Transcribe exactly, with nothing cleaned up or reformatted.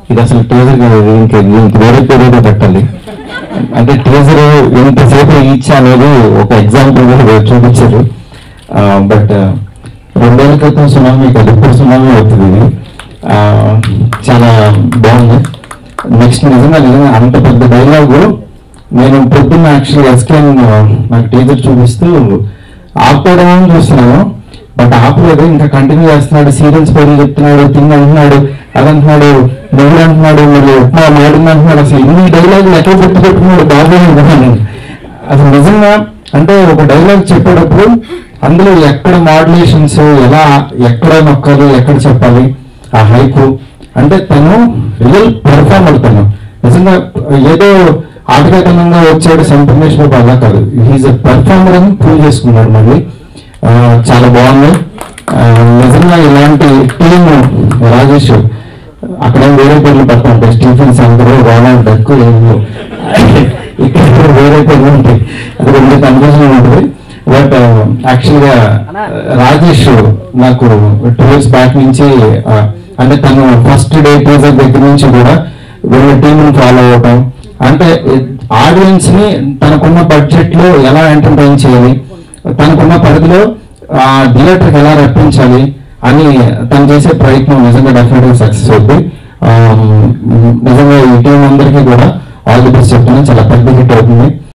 ఇది అసలు టీజర్ కాదు, ఇంకా ఇంక వేరే పేరు పెట్టాలి. అంటే టీజర్ ఎంతసేపు ఈచ్ అనేది ఒక ఎగ్జాంపుల్ కూడా చూపించారు. బట్ రెండేళ్ల క్రితం సునామీ కాదు, ఇప్పుడు సునామీ అవుతుంది. ఇది చాలా బాగుంది. నెక్స్ట్ నిజంగా నిజంగా అంత పెద్ద డైలాగు నేను పొద్దున్న యాక్చువల్గా ఎస్కేన్ నాకు టీజర్ చూపిస్తూ ఆపుకోవడం చూస్తున్నాను, బట్ ఆపలేదు, ఇంకా కంటిన్యూ చేస్తున్నాడు. సీరియల్స్ పేర్లు చెప్తున్నాడు, తిండి అంటున్నాడు, అదంటున్నాడు, దేవుడు అంటున్నాడు, మళ్ళీ ఉప్మా మాడింది అంటున్నాడు. అసలు ఇన్ని డైలాగులు ఎక్కడ గుర్తు పెట్టుకున్నాడు బాబు అనుకున్నాను. అసలు నిజంగా అంటే ఒక డైలాగ్ చెప్పేటప్పుడు అందులో ఎక్కడ మాడ్యులేషన్స్, ఎలా ఎక్కడ నొక్కాలి, ఎక్కడ చెప్పాలి, ఆ హైకు, అంటే తను రియల్ పెర్ఫార్మర్. తను నిజంగా ఏదో ఆటగాటనంగా వచ్చాడు సంపూర్ణేష్ బాబు, అలా కాదు, హీజ్ ఎ పెర్ఫార్మర్ అని ప్రూవ్ చేసుకున్నాడు. మళ్ళీ చాలా బాగుంది. నిజంగా ఇలాంటి టీమ్ రాజేష్ అక్కడ వేరే పేర్లు పడుతుంటాయి, స్టీఫెన్స్ అందరూ రావాలి డక్కు ఇక్కడ వేరే పేర్లు ఉంటాయి, అది కొంచెం కన్ఫ్యూజన్ ఉంటుంది. బట్ యాక్చువల్గా రాజేష్ నాకు టూ ఇయర్స్ బ్యాక్ నుంచి అంటే తను ఫస్ట్ డే టీజర్ దగ్గర నుంచి కూడా వీళ్ళ టీంని ఫాలో అవ్వటం, అంటే ఆడియన్స్ ని తనకున్న బడ్జెట్ లో ఎలా ఎంటర్టైన్ చేయాలి, తనకున్న పరిధిలో ఆ థియేటర్కి ఎలా రప్పించాలి అని తను చేసే ప్రయత్నం నిజంగా డెఫినెట్ గా సక్సెస్ అవుతుంది. నిజంగా ఈ టీం అందరికీ కూడా ఆల్ ది బెస్ట్ చెప్తున్నాను. చాలా పెద్ద హిట్ అవుతుంది.